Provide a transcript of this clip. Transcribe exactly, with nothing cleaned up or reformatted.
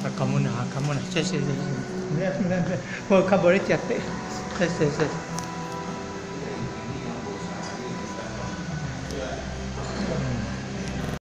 かむなかむなしししもうかぶれちゃってそうそうそううん